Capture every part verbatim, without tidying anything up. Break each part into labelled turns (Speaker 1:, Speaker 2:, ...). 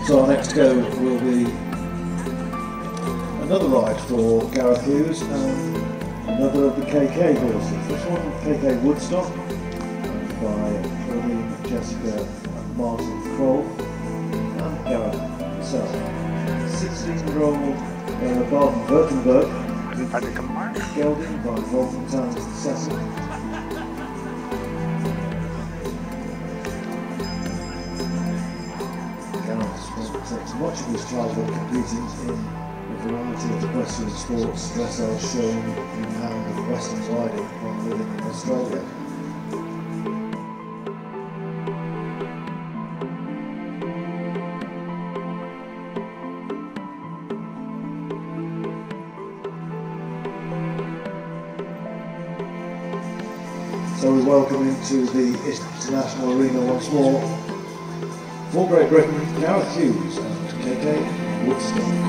Speaker 1: So our next go will be another ride for Gareth Hughes and another of the K K horses. This one, K K Woodstock, by Claudine, Jessica and Martin Kroll, and Gareth himself. sixteen-year-old uh, Baden-Württemberg, gelding by Wolfentanz the second. Gareth spent much of his childhood competing in a variety of equestrian sports, dressage, showing in hand and western riding while living in Australia. So we welcome into the international arena once more for Great Britain, Gareth Hughes and K K Woodstock.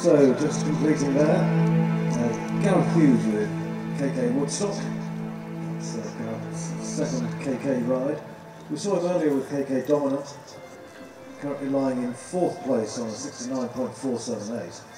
Speaker 1: So, just completing there, uh, Gareth Hughes with K K Woodstock. It's uh, Gareth's second K K ride. We saw him earlier with K K Dominant, currently lying in fourth place on a sixty-nine point four seven eight.